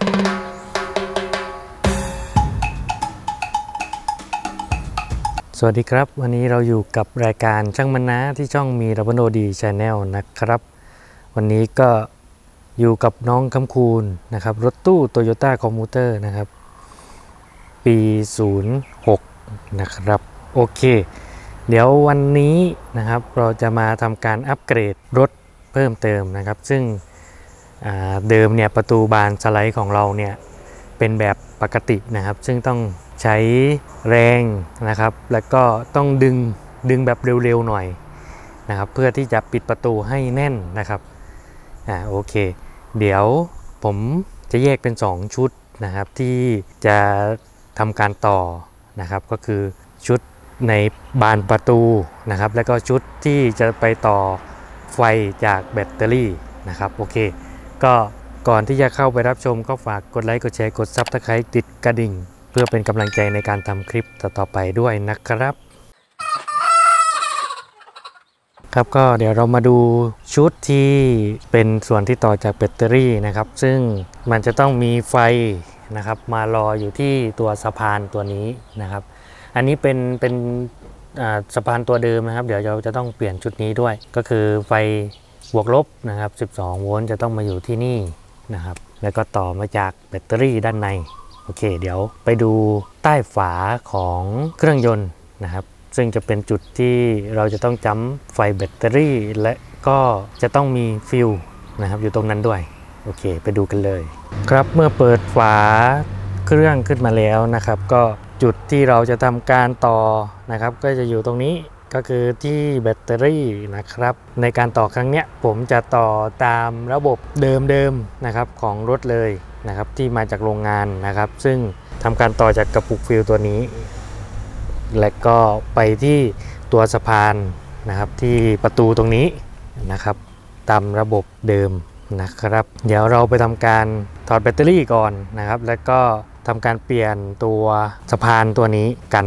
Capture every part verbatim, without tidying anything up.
สวัสดีครับวันนี้เราอยู่กับรายการช่างมันนะที่ช่องมีรับบโนดีชาแนลนะครับวันนี้ก็อยู่กับน้องคำคูณนะครับรถตู้โตโยต้าคอมมูเตอร์นะครับปีศูนย์หกนะครับโอเคเดี๋ยววันนี้นะครับเราจะมาทำการอัปเกรดรถเพิ่มเติมนะครับซึ่งเดิมเนี่ยประตูบานสไลด์ของเราเนี่ยเป็นแบบปกตินะครับซึ่งต้องใช้แรงนะครับแล้วก็ต้องดึงดึงแบบเร็วๆหน่อยนะครับเพื่อที่จะปิดประตูให้แน่นนะครับอ่าโอเคเดี๋ยวผมจะแยกเป็นสองชุดนะครับที่จะทำการต่อนะครับก็คือชุดในบานประตูนะครับแล้วก็ชุดที่จะไปต่อไฟจากแบตเตอรี่นะครับโอเคก็ก่อนที่จะเข้าไปรับชมก็ฝากกดไลค์กดแชร์กดซับสไครต์ติดกระดิ่งเพื่อเป็นกำลังใจในการทำคลิปต่อๆไปด้วยนะครับครับก็เดี๋ยวเรามาดูชุดที่เป็นส่วนที่ต่อจากแบตเตอรี่นะครับซึ่งมันจะต้องมีไฟนะครับมารออยู่ที่ตัวสะพานตัวนี้นะครับอันนี้เป็นเป็นสะพานตัวเดิมนะครับเดี๋ยวเราจะต้องเปลี่ยนชุดนี้ด้วยก็คือไฟบวกลบนะครับสิบสองโวลต์จะต้องมาอยู่ที่นี่นะครับแล้วก็ต่อมาจากแบตเตอรี่ด้านในโอเคเดี๋ยวไปดูใต้ฝาของเครื่องยนต์นะครับซึ่งจะเป็นจุดที่เราจะต้องจั๊มไฟแบตเตอรี่และก็จะต้องมีฟิวนะครับอยู่ตรงนั้นด้วยโอเคไปดูกันเลยครับเมื่อเปิดฝาเครื่องขึ้นมาแล้วนะครับก็จุดที่เราจะทำการต่อนะครับก็จะอยู่ตรงนี้ก็คือที่แบตเตอรี่นะครับในการต่อครั้งนี้ผมจะต่อตามระบบเดิมๆนะครับของรถเลยนะครับที่มาจากโรงงานนะครับซึ่งทำการต่อจากกระปุกฟิลตัวนี้และก็ไปที่ตัวสะพานนะครับที่ประตูตรงนี้นะครับตามระบบเดิมนะครับเดี๋ยวเราไปทำการถอดแบตเตอรี่ก่อนนะครับแล้วก็ทำการเปลี่ยนตัวสะพานตัวนี้กัน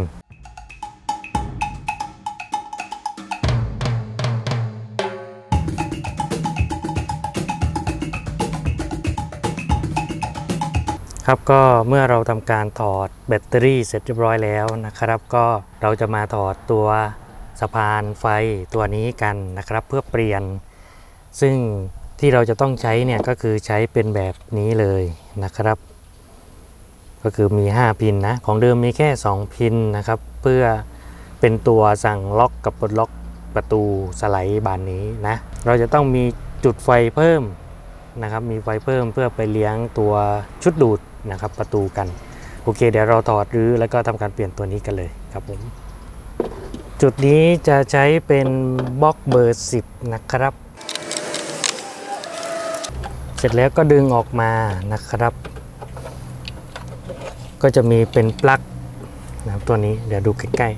ครับก็เมื่อเราทำการถอดแบตเตอรี่เสร็จเรียบร้อยแล้วนะครับก็เราจะมาถอดตัวสะพานไฟตัวนี้กันนะครับเพื่อเปลี่ยนซึ่งที่เราจะต้องใช้เนี่ยก็คือใช้เป็นแบบนี้เลยนะครับก็คือมีห้าพินนะของเดิมมีแค่สองพินนะครับเพื่อเป็นตัวสั่งล็อกกับปลดล็อกประตูสไลด์บานนี้นะเราจะต้องมีจุดไฟเพิ่มนะครับมีไฟเพิ่มเพื่อไปเลี้ยงตัวชุดดูดนะครับประตูกันโอเคเดี๋ยวเราถอดรื้อแล้วก็ทำการเปลี่ยนตัวนี้กันเลยครับผมจุดนี้จะใช้เป็นบล็อกเบอร์สิบนะครับเสร็จแล้วก็ดึงออกมานะครับก็จะมีเป็นปลั๊กนะครับตัวนี้เดี๋ยวดูใกล้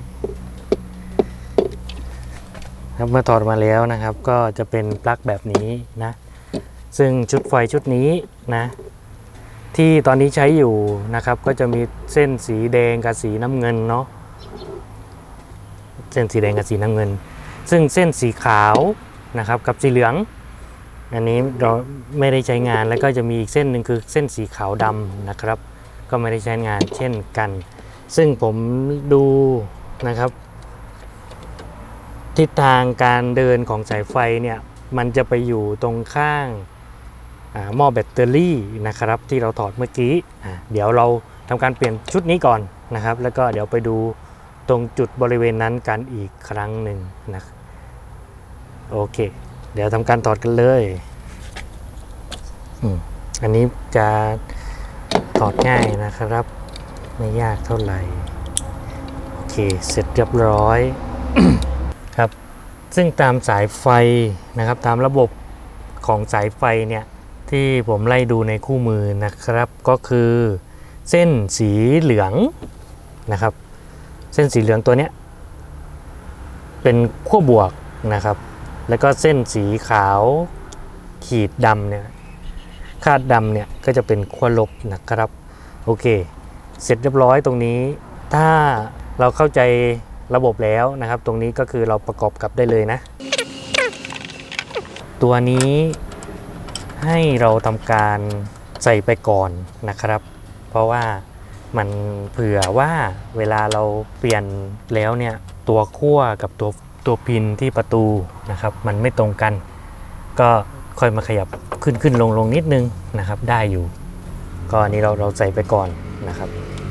ๆครับเมื่อถอดมาแล้วนะครับก็จะเป็นปลั๊กแบบนี้นะซึ่งชุดไฟชุดนี้นะที่ตอนนี้ใช้อยู่นะครับก็จะมีเส้นสีแดงกับสีน้ำเงินเนาะเส้นสีแดงกับสีน้ำเงินซึ่งเส้นสีขาวนะครับกับสีเหลืองอันนี้เราไม่ได้ใช้งานแล้วก็จะมีอีกเส้นหนึ่งคือเส้นสีขาวดำนะครับก็ไม่ได้ใช้งานเช่นกันซึ่งผมดูนะครับทิศทางการเดินของสายไฟเนี่ยมันจะไปอยู่ตรงข้างหม้อแบตเตอรี่นะครับที่เราถอดเมื่อกี้เดี๋ยวเราทำการเปลี่ยนชุดนี้ก่อนนะครับแล้วก็เดี๋ยวไปดูตรงจุดบริเวณนั้นกันอีกครั้งหนึ่งนะโอเคเดี๋ยวทำการถอดกันเลยอันนี้จะถอดง่ายนะครับไม่ยากเท่าไหร่โอเคเสร็จเรียบร้อย ครับซึ่งตามสายไฟนะครับตามระบบของสายไฟเนี่ยที่ผมไล่ดูในคู่มือนะครับก็คือเส้นสีเหลืองนะครับเส้นสีเหลืองตัวนี้เป็นขั้วบวกนะครับแล้วก็เส้นสีขาวขีดดำเนี่ยคาดดำเนี่ยก็จะเป็นขั้วลบนะครับโอเคเสร็จเรียบร้อยตรงนี้ถ้าเราเข้าใจระบบแล้วนะครับตรงนี้ก็คือเราประกอบกับได้เลยนะตัวนี้ให้เราทำการใส่ไปก่อนนะครับเพราะว่ามันเผื่อว่าเวลาเราเปลี่ยนแล้วเนี่ยตัวขั้วกับตัวตัวพินที่ประตูนะครับมันไม่ตรงกันก็ค่อยมาขยับขึ้นขึ้นลงลงนิดนึงนะครับได้อยู่ก็อันนี้เราเราใส่ไปก่อนนะครับ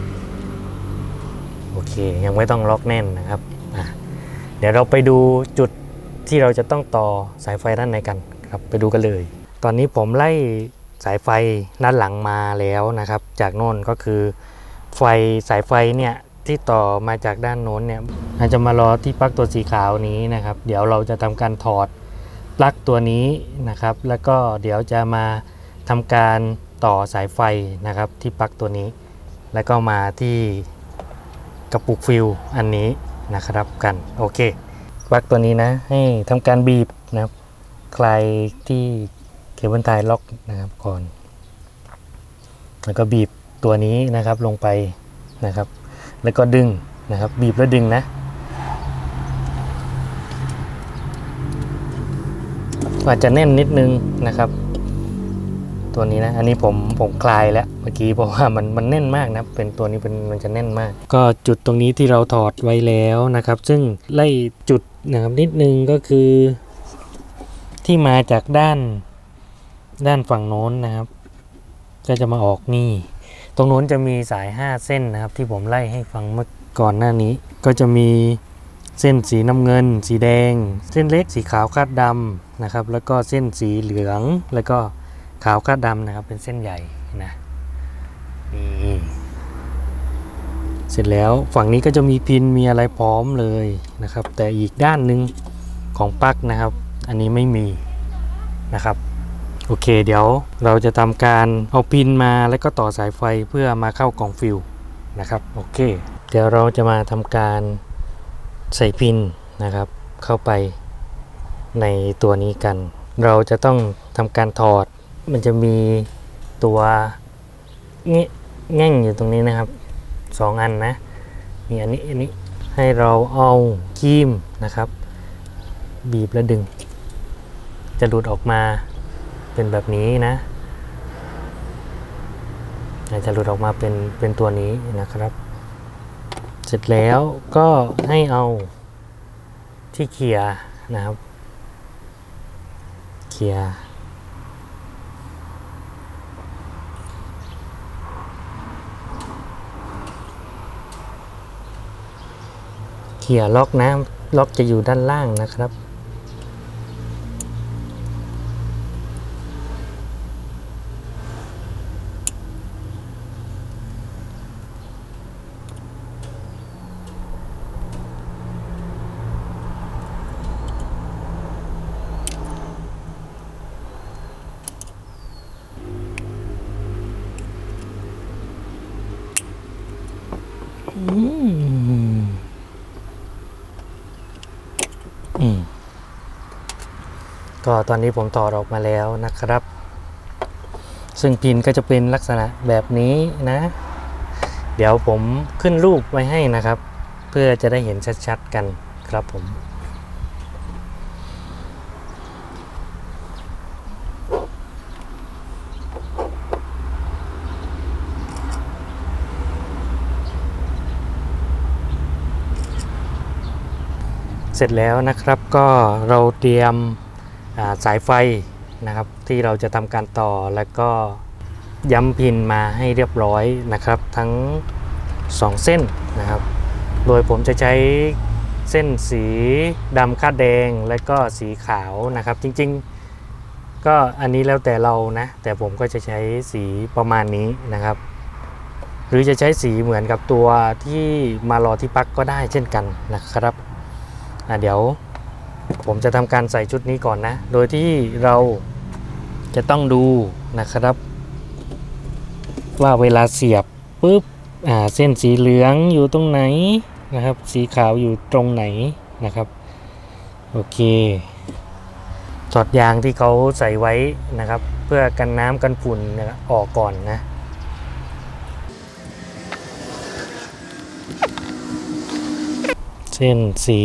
โอเคยังไม่ต้องล็อกแน่นนะครับเดี๋ยวเราไปดูจุดที่เราจะต้องต่อสายไฟด้านในกันครับไปดูกันเลยตอนนี้ผมไล่สายไฟด้านหลังมาแล้วนะครับจากโน่นก็คือไฟสายไฟเนี่ยที่ต่อมาจากด้านโน้นเนี่ยอาจจะมารอที่ปลั๊กตัวสีขาวนี้นะครับเดี๋ยวเราจะทำการถอดปลั๊กตัวนี้นะครับแล้วก็เดี๋ยวจะมาทำการต่อสายไฟนะครับที่ปลั๊กตัวนี้แล้วก็มาที่กระปุกฟิลอันนี้นะครับกันโอเคปลั๊กตัวนี้นะให้ทำการบีบนะครับคลายที่เคเบิลไทล็อกนะครับก่อนแล้วก็บีบตัวนี้นะครับลงไปนะครับแล้วก็ดึงนะครับบีบแล้วดึงนะอาจจะแน่นนิดนึงนะครับตัวนี้นะอันนี้ผมผมคลายแล้วเมื่อกี้เพราะว่ามันมันแน่นมากนะเป็นตัวนี้เป็นมันจะแน่นมากก็จุดตรงนี้ที่เราถอดไว้แล้วนะครับซึ่งไล่จุดนะครับนิดนึงก็คือที่มาจากด้านด้านฝั่งโน้นนะครับก็จะมาออกนี่ตรงโน้นจะมีสายห้าเส้นนะครับที่ผมไล่ให้ฟังเมื่อก่อนหน้านี้ก็จะมีเส้นสีน้ำเงินสีแดงเส้นเล็กสีขาวคาดดำนะครับแล้วก็เส้นสีเหลืองแล้วก็ขาวคาดดำนะครับเป็นเส้นใหญ่นะนี่เสร็จแล้วฝั่งนี้ก็จะมีพินมีอะไรพร้อมเลยนะครับแต่อีกด้านหนึ่งของปลั๊กนะครับอันนี้ไม่มีนะครับโอเคเดี๋ยวเราจะทำการเอาพินมาแล้วก็ต่อสายไฟเพื่อมาเข้ากล่องฟิลนะครับโอเคเดี๋ยวเราจะมาทำการใส่พินนะครับเข้าไปในตัวนี้กันเราจะต้องทำการถอดมันจะมีตัวแง่งอยู่ตรงนี้นะครับสองอันนะมีอันนี้อันนี้ให้เราเอาครีมนะครับบีบแล้วดึงจะหลุดออกมาเป็นแบบนี้นะจะหลุดออกมาเป็นเป็นตัวนี้นะครับเสร็จแล้วก็ให้เอาที่เขี่ยนะครับเขี่ยเขี่ยล็อกนะล็อกจะอยู่ด้านล่างนะครับอืมอืมก็ตอนนี้ผมถอดออกมาแล้วนะครับซึ่งพินก็จะเป็นลักษณะแบบนี้นะเดี๋ยวผมขึ้นรูปไว้ให้นะครับเพื่อจะได้เห็นชัดๆกันครับผมเสร็จแล้วนะครับก็เราเตรียมสายไฟนะครับที่เราจะทำการต่อแล้วก็ย้ำพินมาให้เรียบร้อยนะครับทั้งสองเส้นนะครับโดยผมจะใช้เส้นสีดำคาดแดงและก็สีขาวนะครับจริงๆก็อันนี้แล้วแต่เรานะแต่ผมก็จะใช้สีประมาณนี้นะครับหรือจะใช้สีเหมือนกับตัวที่มารอที่ปลั๊กก็ได้เช่นกันนะครับเดี๋ยวผมจะทำการใส่ชุดนี้ก่อนนะโดยที่เราจะต้องดูนะครับว่าเวลาเสียบปุ๊บอ่าเส้นสีเหลืองอยู่ตรงไหนนะครับสีขาวอยู่ตรงไหนนะครับโอเคถอดยางที่เขาใส่ไว้นะครับเพื่อกันน้ำกันฝุ่นออกก่อนนะเส้นสี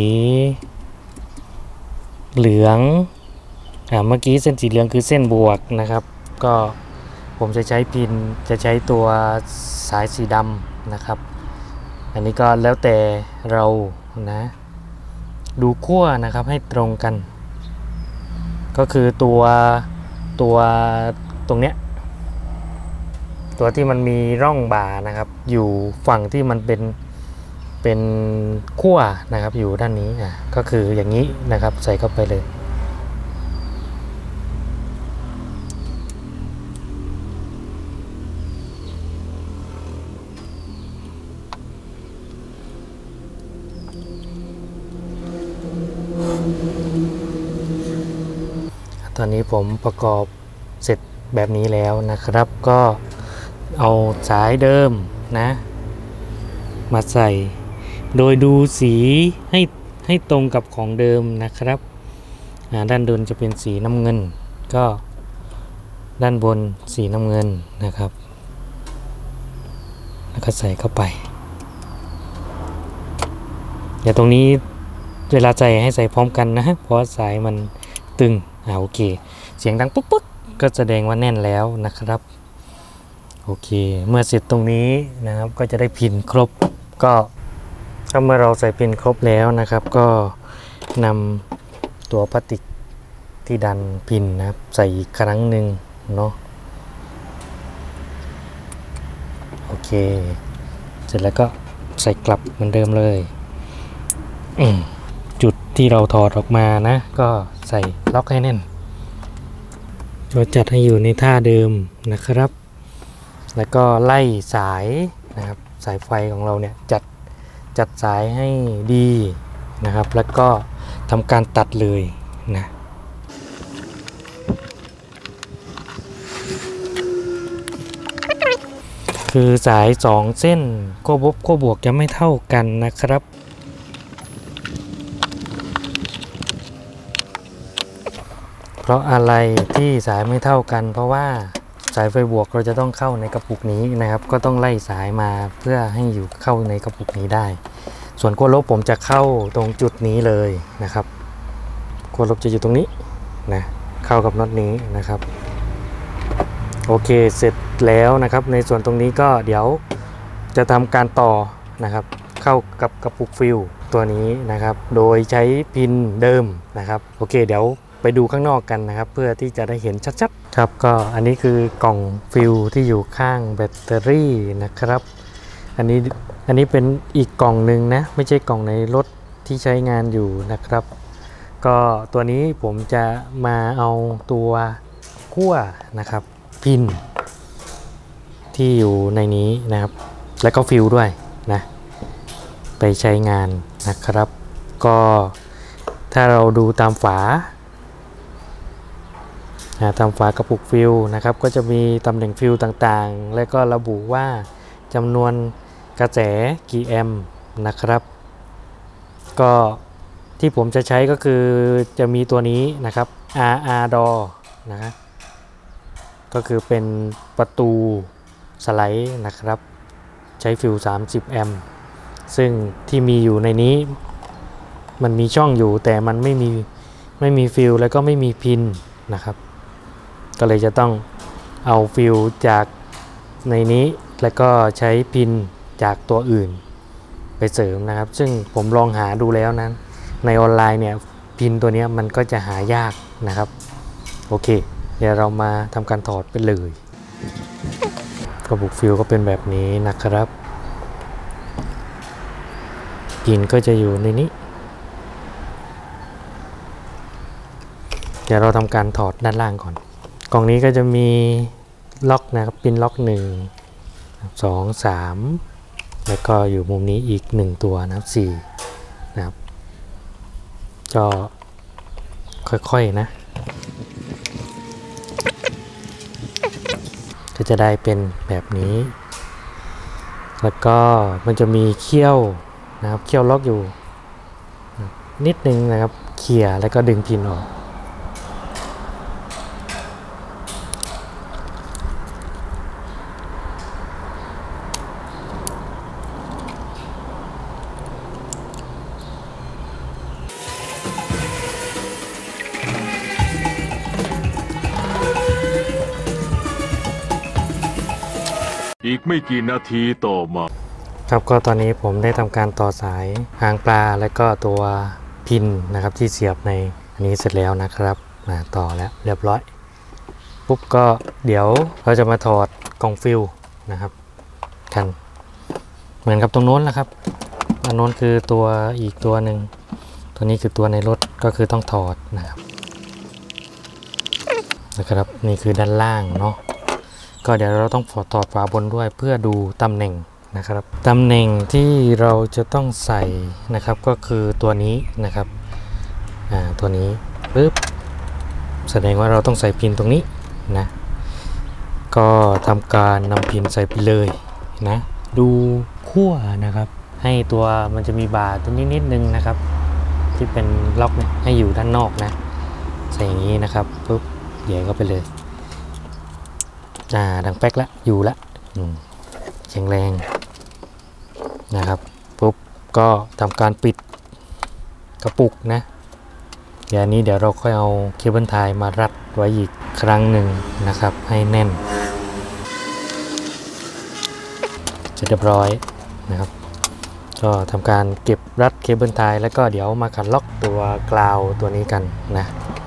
เหลืองอ่าเมื่อกี้เส้นสีเหลืองคือเส้นบวกนะครับก็ผมจะใช้พินจะใช้ตัวสายสีดำนะครับอันนี้ก็แล้วแต่เรานะดูขั้วนะครับให้ตรงกันก็คือตัวตัวตรงเนี้ยตัวที่มันมีร่องบ่านะครับอยู่ฝั่งที่มันเป็นเป็นขั้วนะครับอยู่ด้านนี้อ่ะก็คืออย่างนี้นะครับใส่เข้าไปเลยตอนนี้ผมประกอบเสร็จแบบนี้แล้วนะครับก็เอาสายเดิมนะมาใส่โดยดูสีให้ให้ตรงกับของเดิมนะครับด้านบนจะเป็นสีน้ำเงินก็ด้านบนสีน้ำเงินนะครับแล้วก็ใส่เข้าไปเดี๋ยวตรงนี้เวลาใส่ให้ใส่พร้อมกันนะเพราะสายมันตึงอ่าโอเคเสียงดังปุ๊บปุ๊บก็แสดงว่าแน่นแล้วนะครับโอเคเมื่อเสร็จตรงนี้นะครับก็จะได้พินครบก็ถ้าเมื่อเราใส่พินครบแล้วนะครับก็นำตัวพลาสติกที่ดันพินนะครับใส่อีกครั้งหนึ่งเนาะโอเคเสร็จแล้วก็ใส่กลับเหมือนเดิมเลยจุดที่เราถอดออกมานะก็ใส่ล็อกให้แน่นเราจัดให้อยู่ในท่าเดิมนะครับแล้วก็ไล่สายนะครับสายไฟของเราเนี่ยจัดจัดสายให้ดีนะครับแล้วก็ทำการตัดเลยนะคือสายสองเส้นขั้วลบขั้วบวกจะไม่เท่ากันนะครับเพราะอะไรที่สายไม่เท่ากันเพราะว่าสายไฟบวกเราจะต้องเข้าในกระปุกนี้นะครับก็ต้องไล่สายมาเพื่อให้อยู่เข้าในกระปุกนี้ได้ส่วนขั้วลบผมจะเข้าตรงจุดนี้เลยนะครับขั้วลบจะอยู่ตรงนี้นะเข้ากับน็อตนี้นะครับโอเคเสร็จแล้วนะครับในส่วนตรงนี้ก็เดี๋ยวจะทำการต่อนะครับเข้ากับกระปุกฟิลตัวนี้นะครับโดยใช้พินเดิมนะครับโอเคเดี๋ยวไปดูข้างนอกกันนะครับเพื่อที่จะได้เห็นชัดๆครับก็อันนี้คือกล่องฟิลที่อยู่ข้างแบตเตอรี่นะครับอันนี้อันนี้เป็นอีกกล่องหนึ่งนะไม่ใช่กล่องในรถที่ใช้งานอยู่นะครับก็ตัวนี้ผมจะมาเอาตัวขั้วนะครับพินที่อยู่ในนี้นะครับแล้วก็ฟิลด้วยนะไปใช้งานนะครับก็ถ้าเราดูตามฝาตามฝากระปุกฟิลนะครับก็จะมีตำแหน่งฟิลต่างๆและก็ระบุว่าจำนวนกระแสกี่แอมป์นะครับก็ที่ผมจะใช้ก็คือจะมีตัวนี้นะครับ อาร์ อาร์ ดอ นะก็คือเป็นประตูสไลด์นะครับใช้ฟิลสามสิบแอมป์ซึ่งที่มีอยู่ในนี้มันมีช่องอยู่แต่มันไม่มีไม่มีฟิลแล้วก็ไม่มีพินนะครับก็เลยจะต้องเอาฟิลจากในนี้แล้วก็ใช้พินจากตัวอื่นไปเสริมนะครับซึ่งผมลองหาดูแล้วนั้นในออนไลน์เนี่ยพินตัวนี้มันก็จะหายากนะครับโอเคเดี๋ยวเรามาทำการถอดไปเลยกระปุกฟิลก็เป็นแบบนี้นะครับพินก็จะอยู่ในนี้เดี๋ยวเราทำการถอดด้านล่างก่อนกล่องนี้ก็จะมีล็อกนะครับพินล็อกหนึ่ง สอง สามแล้วก็อยู่มุมนี้อีกหนึ่งตัวนะครับสี่นะครับก็ค่อยๆนะก็จะได้เป็นแบบนี้แล้วก็มันจะมีเขี้ยวนะครับเขี้ยวล็อกอยู่นิดนึงนะครับเขี่ยแล้วก็ดึงพินออกอีกไม่กี่นาทีต่อมาครับก็ตอนนี้ผมได้ทำการต่อสายหางปลาและก็ตัวพินนะครับที่เสียบในอันนี้เสร็จแล้วนะครับมาต่อแล้วเรียบร้อยปุ๊บก็เดี๋ยวเราจะมาถอดกล่องฟิลนะครับกันเหมือนกับตรงโน้นแหละครับอันโน้นคือตัวอีกตัวหนึ่งตัวนี้คือตัวในรถก็คือต้องถอดนะครับนะครับนี่คือด้านล่างเนาะก็เดี๋ยวเราต้องถอดฝาบนด้วยเพื่อดูตำแหน่งนะครับตำแหน่งที่เราจะต้องใส่นะครับก็คือตัวนี้นะครับอ่าตัวนี้ปึ๊บแสดงว่าเราต้องใส่พินตรงนี้นะก็ทำการนำพินใส่ไปเลยนะดูขั้วนะครับให้ตัวมันจะมีบาร์ตรงนี้นิดนึงนะครับที่เป็นล็อกเนี่ยให้อยู่ด้านนอกนะใส่อย่างนี้นะครับปุ๊บเหยียบเข้าไปเลยอ่าดังแป๊กละอยู่ละแข็งแรงนะครับปุ๊บก็ทำการปิดกระปุกนะเดี๋ยวนี้เดี๋ยวเราค่อยเอาเคเบิลไทยมารัดไว้อีกครั้งหนึ่งนะครับให้แน่นเสร็จเรียบร้อยนะครับก็ทำการเก็บรัดเคเบิลไทยแล้วก็เดี๋ยวมาขันล็อกตัวกราวตัวนี้กันนะ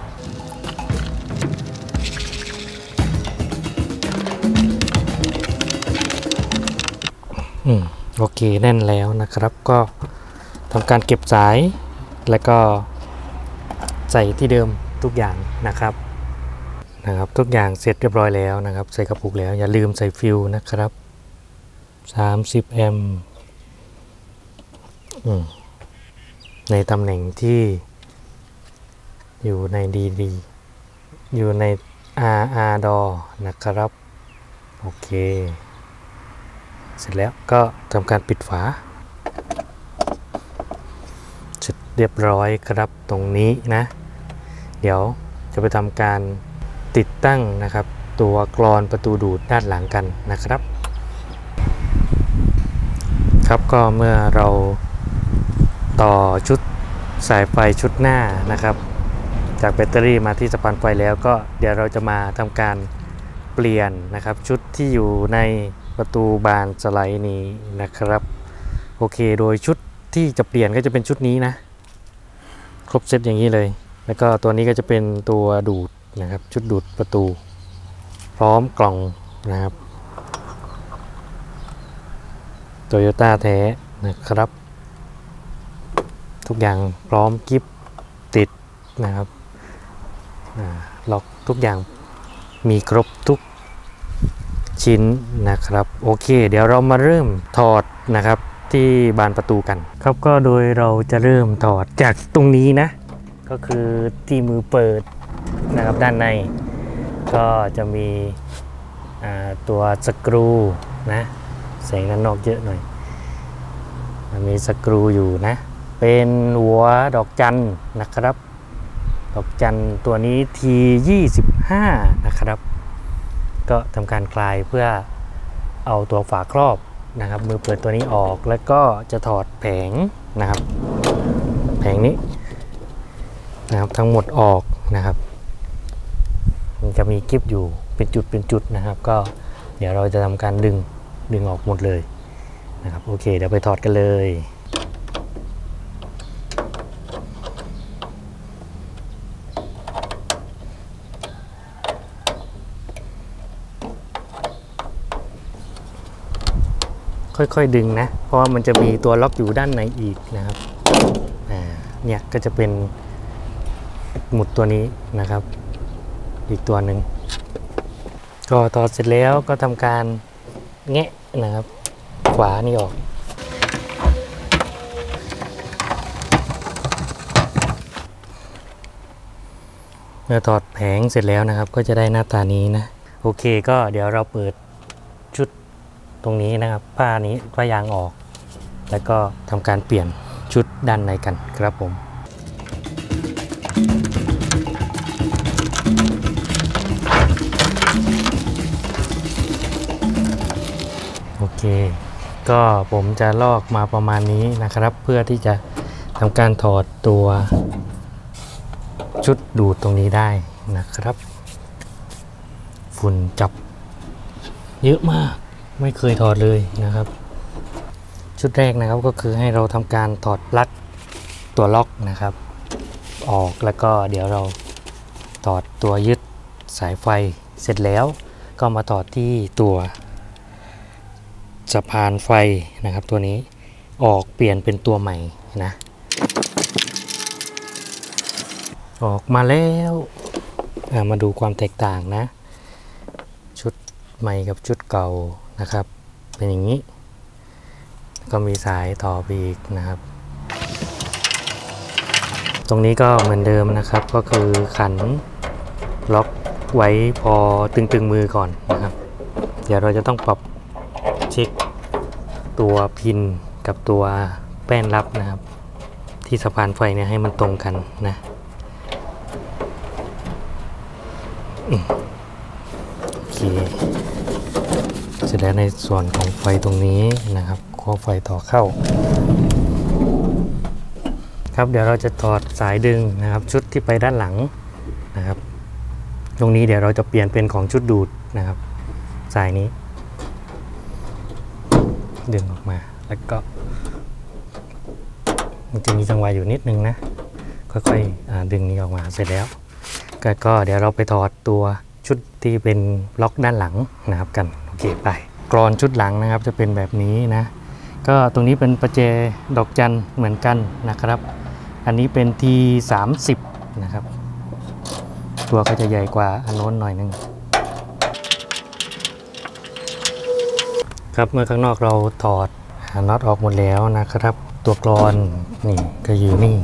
อืมโอเคแน่นแล้วนะครับก็ทำการเก็บสายแล้วก็ใส่ที่เดิมทุกอย่างนะครับนะครับทุกอย่างเสร็จเรียบร้อยแล้วนะครับใส่กระปุกแล้วอย่าลืมใส่ฟิลนะครับสามสิบแอมป์ในตำแหน่งที่อยู่ใน ดี ดี อยู่ใน อาร์ อาร์ ดอ นะครับโอเคเสร็จแล้วก็ทำการปิดฝาเสร็จเรียบร้อยครับตรงนี้นะเดี๋ยวจะไปทำการติดตั้งนะครับตัวกลอนประตูดูดด้านหลังกันนะครับครับก็เมื่อเราต่อชุดสายไฟชุดหน้านะครับจากแบตเตอรี่มาที่สปันไฟแล้วก็เดี๋ยวเราจะมาทำการเปลี่ยนนะครับชุดที่อยู่ในประตูบานสไลด์นี้นะครับโอเคโดยชุดที่จะเปลี่ยนก็จะเป็นชุดนี้นะครบเซตอย่างนี้เลยแล้วก็ตัวนี้ก็จะเป็นตัวดูดนะครับชุดดูดประตูพร้อมกล่องนะครับโตโยต้าแท้นะครับทุกอย่างพร้อมกิฟติดนะครับล็อกทุกอย่างมีครบทุกชิ้นนะครับโอเคเดี๋ยวเรามาเริ่มถอดนะครับที่บานประตูกันครับก็โดยเราจะเริ่มถอดจากตรงนี้นะก็คือที่มือเปิดนะครับด้านในก็จะมีตัวสกรูนะแสงด้านนอกเยอะหน่อยมีสกรูอยู่นะเป็นหัวดอกจันนะครับดอกจันตัวนี้ ที ยี่สิบห้า นะครับก็ทำการคลายเพื่อเอาตัวฝาครอบนะครับมือเปิดตัวนี้ออกแล้วก็จะถอดแผงนะครับแผงนี้นะครับทั้งหมดออกนะครับมันจะมีกิ๊บอยู่เป็นจุดเป็นจุดนะครับก็เดี๋ยวเราจะทำการดึงดึงออกหมดเลยนะครับโอเคเดี๋ยวไปถอดกันเลยค่อยๆดึงนะเพราะว่ามันจะมีตัวล็อกอยู่ด้านในอีกนะครับอ่าเนี่ยก็จะเป็นหมุดตัวนี้นะครับอีกตัวหนึ่งก็ถอดเสร็จแล้วก็ทำการแงะนะครับขวานี่ออกเมื่อถอดแผงเสร็จแล้วนะครับก็จะได้หน้าตานี้นะโอเคก็เดี๋ยวเราเปิดชุดตรงนี้นะครับผ้านี้ผ้ายางออกแล้วก็ทำการเปลี่ยนชุดด้านในกันครับผมโอเคก็ผมจะลอกมาประมาณนี้นะครับเพื่อที่จะทำการถอดตัวชุดดูดตรงนี้ได้นะครับฝุ่นจับเยอะมากไม่เคยถอดเลยนะครับชุดแรกนะครับก็คือให้เราทำการถอดปลั๊กตัวล็อกนะครับออกแล้วก็เดี๋ยวเราถอดตัวยึดสายไฟเสร็จแล้วก็มาถอดที่ตัวสะพานไฟนะครับตัวนี้ออกเปลี่ยนเป็นตัวใหม่นะออกมาแล้วมาดูความแตกต่างนะชุดใหม่กับชุดเก่านะครับเป็นอย่างนี้ก็มีสายต่อไปอีกนะครับตรงนี้ก็เหมือนเดิมนะครับก็คือขันล็อกไว้พอตึงๆมือก่อนนะครับเดี๋ยวเราจะต้องปรับเช็คตัวพินกับตัวแป้นรับนะครับที่สะพานไฟเนี่ยให้มันตรงกันนะโอเคเสร็จแล้วในส่วนของไฟตรงนี้นะครับข้อไฟต่อเข้าครับเดี๋ยวเราจะถอดสายดึงนะครับชุดที่ไปด้านหลังนะครับตรงนี้เดี๋ยวเราจะเปลี่ยนเป็นของชุดดูดนะครับสายนี้ดึงออกมาแล้วก็มันจะมีจังหวะอยู่นิดนึงนะค่อยๆดึงนี้ออกมาเสร็จแล้วก็เดี๋ยวเราไปถอดตัวชุดที่เป็นล็อกด้านหลังนะครับกันโอเคไปกรอนชุดหลังนะครับจะเป็นแบบนี้นะก็ตรงนี้เป็นประแจดอกจันเหมือนกันนะครับอันนี้เป็น ที สามสิบ นะครับตัวก็จะใหญ่กว่าอันโน้นหน่อยนึงครับเมื่อข้างนอกเราถอดน็อตออกหมดแล้วนะครับตัวกรอนนี่ก็อยู่นี่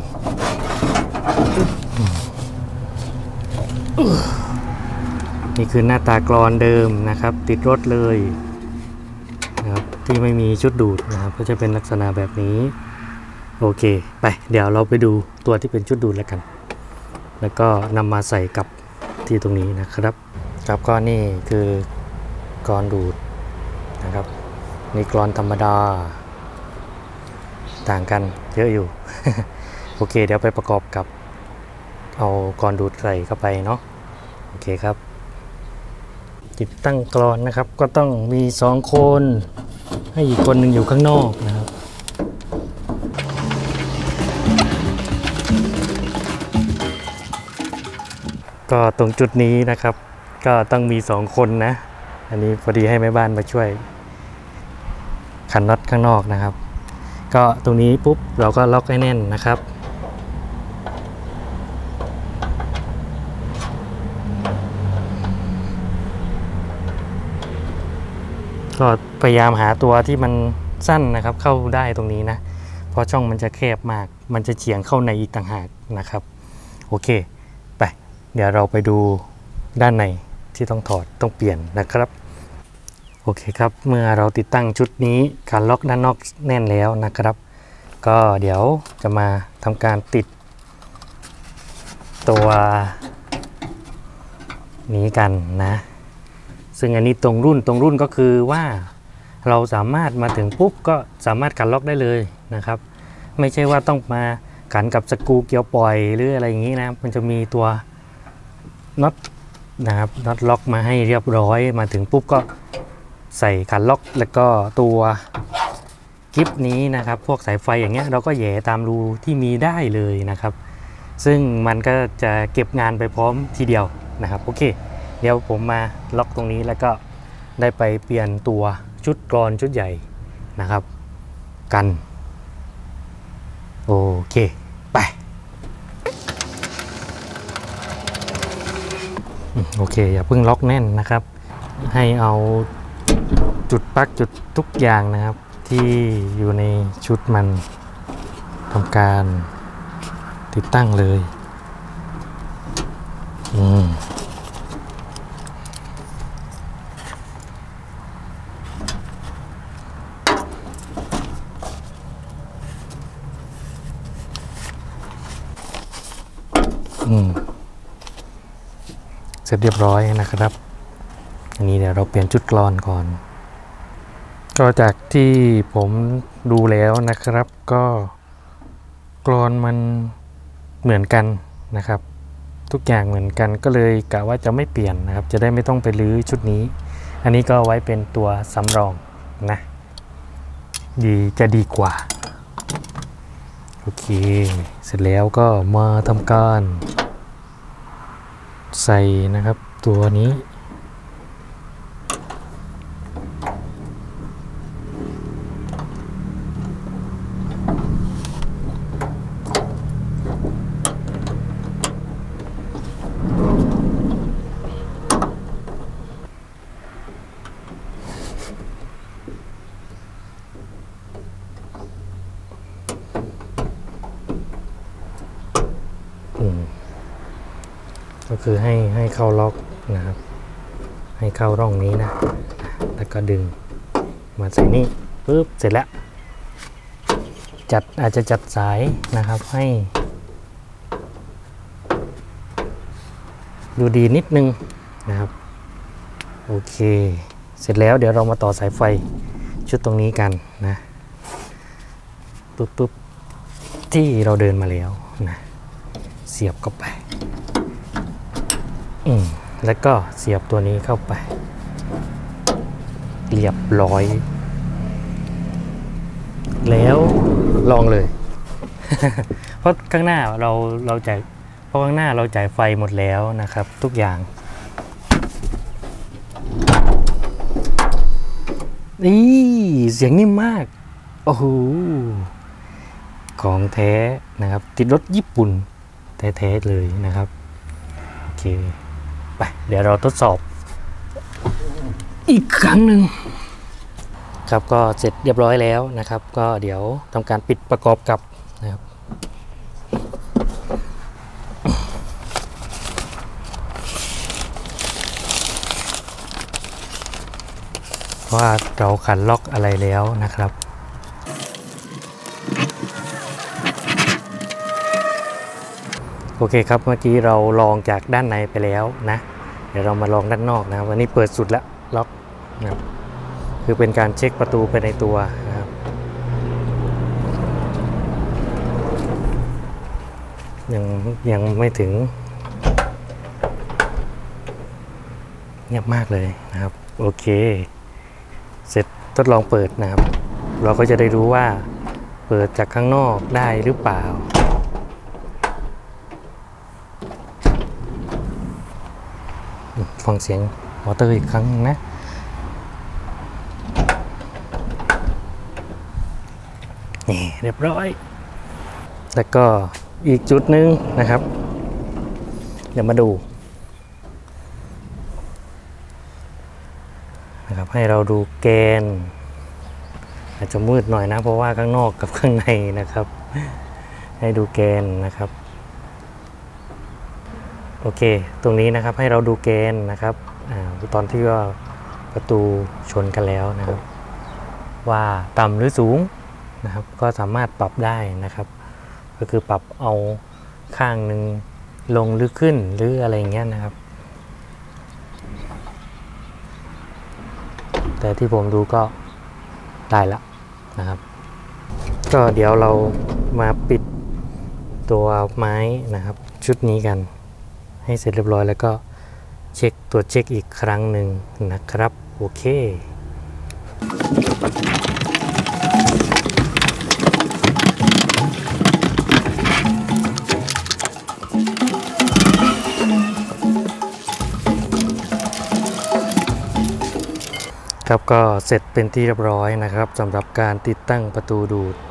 นี่คือหน้าตากรอนเดิมนะครับติดรถเลยนะครับที่ไม่มีชุดดูดนะครับก็จะเป็นลักษณะแบบนี้โอเคไปเดี๋ยวเราไปดูตัวที่เป็นชุดดูดแล้วกันแล้วก็นำมาใส่กับที่ตรงนี้นะครับครับก็นี่คือกรอนดูดนะครับนี่กรอนธรรมดาต่างกันเยอะอยู่ โอเคเดี๋ยวไปประกอบกับเอากรอนดูดใส่เข้าไปเนาะโอเคครับติดตั้งกรอนนะครับก็ต้องมีสองคนให้อีกคนหนึ่งอยู่ข้างนอกนะครับก็ตรงจุดนี้นะครับก็ต้องมีสองคนนะอันนี้พอดีให้แม่บ้านมาช่วยขันน็อตข้างนอกนะครับก็ตรงนี้ปุ๊บเราก็ล็อกให้แน่นนะครับก็พยายามหาตัวที่มันสั้นนะครับเข้าได้ตรงนี้นะเพราะช่องมันจะแคบมากมันจะเฉียงเข้าในอีกต่างหากนะครับโอเคไปเดี๋ยวเราไปดูด้านในที่ต้องถอดต้องเปลี่ยนนะครับโอเคครับเมื่อเราติดตั้งชุดนี้การล็อกด้านนอกแน่นแล้วนะครับก็เดี๋ยวจะมาทำการติดตัวนี้กันนะซึ่งอันนี้ตรงรุ่นตรงรุ่นก็คือว่าเราสามารถมาถึงปุ๊บก็สามารถขันล็อกได้เลยนะครับไม่ใช่ว่าต้องมาขันกับสกรูเกียวปล่อยหรืออะไรอย่างนี้นะมันจะมีตัวน็อตนะครับน็อตล็อกมาให้เรียบร้อยมาถึงปุ๊บก็ใส่ขันล็อกแล้วก็ตัวกิฟนี้นะครับพวกสายไฟอย่างเงี้ยเราก็แหย่ตามรูที่มีได้เลยนะครับซึ่งมันก็จะเก็บงานไปพร้อมทีเดียวนะครับโอเคเดี๋ยวผมมาล็อกตรงนี้แล้วก็ได้ไปเปลี่ยนตัวชุดกรอนชุดใหญ่นะครับกันโอเคไปโอเคอย่าเพิ่งล็อกแน่นนะครับให้เอาจุดปลั๊กจุดทุกอย่างนะครับที่อยู่ในชุดมันทำการติดตั้งเลยอืมอืมเสร็จเรียบร้อยนะครับอันนี้เดี๋ยวเราเปลี่ยนชุดกลอนก่อนก็จากที่ผมดูแล้วนะครับก็กลอนมันเหมือนกันนะครับ ทุกอย่างเหมือนกันก็เลยกะว่าจะไม่เปลี่ยนนะครับจะได้ไม่ต้องไปรื้อชุดนี้อันนี้ก็ไว้เป็นตัวสำรองนะดีจะดีกว่าโอเคเสร็จแล้วก็มาทำการใส่นะครับตัวนี้ก็คือให้ให้เข้าล็อกนะครับให้เข้าร่องนี้นะแล้วก็ดึงมาใส่นี่ปุ๊บเสร็จแล้วจัดอาจจะจัดสายนะครับให้ดูดีนิดนึงนะครับโอเคเสร็จแล้วเดี๋ยวเรามาต่อสายไฟชุดตรงนี้กันนะปุ๊บปุ๊บที่เราเดินมาแล้วนะเสียบเข้าไปอืมแล้วก็เสียบตัวนี้เข้าไปเรียบร้อยแล้วลองเลย เพราะข้างหน้าเราเราจ่ายเพราะข้างหน้าเราจ่ายไฟหมดแล้วนะครับทุกอย่างนี่เสียงนิ่มมากโอ้โหของแท้นะครับติดรถญี่ปุ่นแท้ๆเลยนะครับโอเคไปเดี๋ยวเราทดสอบอีกครั้งหนึ่งครับก็เสร็จเรียบร้อยแล้วนะครับก็เดี๋ยวทำการปิดประกอบกับนะครับว่าเราขันล็อกอะไรแล้วนะครับโอเคครับเมื่อกี้เราลองจากด้านในไปแล้วนะเดี๋ยวเรามาลองด้านนอกนะครับวันนี้เปิดสุดแล้วล็อกนะครับคือเป็นการเช็คประตูไปในตัวนะครับยังยังไม่ถึงเงียบมากเลยนะครับโอเคเสร็จทดลองเปิดนะครับเราก็จะได้รู้ว่าเปิดจากข้างนอกได้หรือเปล่าฟังเสียงมอเตอร์อีกครั้งนะนี่เรียบร้อยแล้วก็อีกจุดหนึ่งนะครับเดี๋ยวมาดูนะครับให้เราดูแกนอาจจะมืดหน่อยนะเพราะว่าข้างนอกกับข้างในนะครับให้ดูแกนนะครับโอเคตรงนี้นะครับให้เราดูแกนนะครับอตอนที่ว่าประตูชนกันแล้วนะครับว่าต่ำหรือสูงนะครับก็สามารถปรับได้นะครับก็คือปรับเอาข้างหนึ่งลงหรือขึ้นหรืออะไรเงี้ยนะครับแต่ที่ผมดูก็ได้ละนะครับก็เดี๋ยวเรามาปิดตัวไม้นะครับชุดนี้กันให้เสร็จเรียบร้อยแล้วก็เช็คตัวเช็คอีกครั้งหนึ่งนะครับโอเคครับก็เสร็จเป็นที่เรียบร้อยนะครับสำหรับการติดตั้งประตูดูด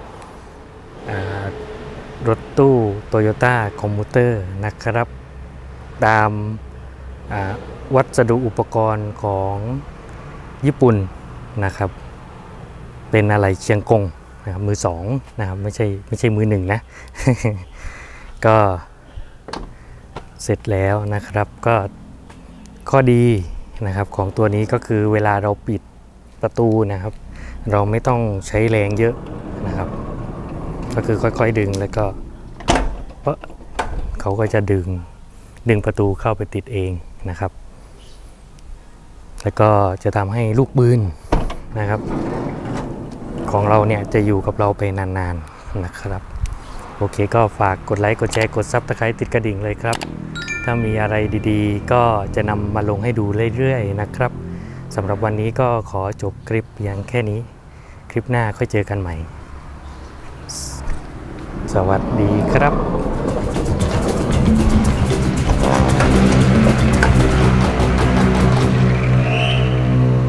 รถตู้ Toyota Commuter นะครับตามวัสดุอุปกรณ์ของญี่ปุ่นนะครับเป็นอะไรเชียงกงนะครับมือสองนะครับไม่ใช่ไม่ใช่มือหนึ่งนะ ก็เสร็จแล้วนะครับก็ข้อดีนะครับของตัวนี้ก็คือเวลาเราปิดประตูนะครับเราไม่ต้องใช้แรงเยอะนะครับก็คือค่อยๆดึงแล้วก็เพราะเขาก็จะดึงดึงประตูเข้าไปติดเองนะครับแล้วก็จะทำให้ลูกปืนนะครับของเราเนี่ยจะอยู่กับเราไปนานๆ น, นะครับโอเคก็ฝากกดไลค์กดแชร์กดซับสไครต์ติดกระดิ่งเลยครับถ้ามีอะไรดีๆก็จะนำมาลงให้ดูเรื่อยๆนะครับสำหรับวันนี้ก็ขอจบคลิปเพียงแค่นี้ คลิปหน้าค่อยเจอกันใหม่ สวัสดีครับ